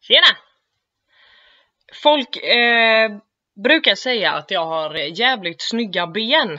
Tjena! Folk brukar säga att jag har jävligt snygga ben.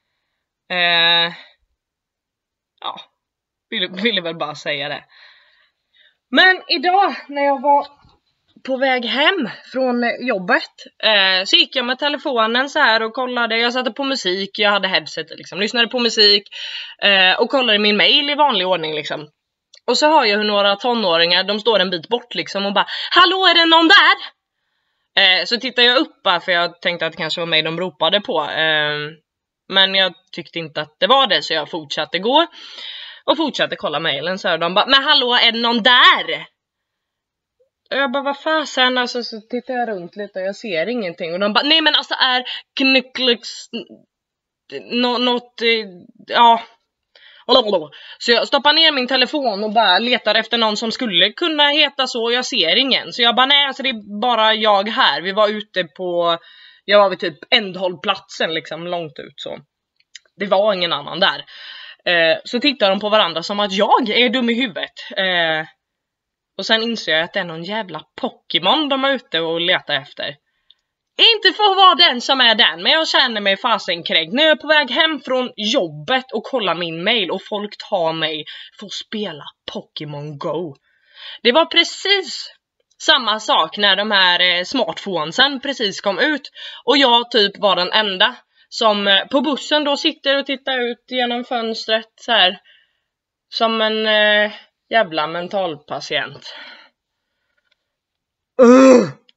Ja, ville väl bara säga det. Men idag när jag var på väg hem från jobbet så gick jag med telefonen så här och kollade. Jag satte på musik, jag hade headset liksom, lyssnade på musik och kollade min mail i vanlig ordning liksom. Och så hör jag hur några tonåringar, de står en bit bort liksom och bara: hallå, är det någon där? Så tittar jag upp bara för jag tänkte att det kanske var mig de ropade på. Men jag tyckte inte att det var det, så jag fortsatte gå och fortsatte kolla mailen. Så här, de bara: men hallå, är det någon där? Och jag bara: vad fasen? Alltså, så tittar jag runt lite och jag ser ingenting. Och de bara: nej men alltså är knycklix något, ja. Så jag stoppar ner min telefon och bara letar efter någon som skulle kunna heta så, och jag ser ingen. Så jag bara: nej, alltså det är bara jag här. Vi var ute på, jag var vid typ ändhållplatsen liksom, långt ut så. Det var ingen annan där. Så tittar de på varandra som att jag är dum i huvudet. Och sen inser jag att det är någon jävla Pokémon de är ute och letar efter. Inte för att vara den som är den, men jag känner mig fasen kränkt när jag är på väg hem från jobbet och kollar min mail och folk tar mig för att spela Pokémon Go. Det var precis samma sak när de här smartphonesen precis kom ut och jag typ var den enda som på bussen då sitter och tittar ut genom fönstret så här som en jävla mentalpatient.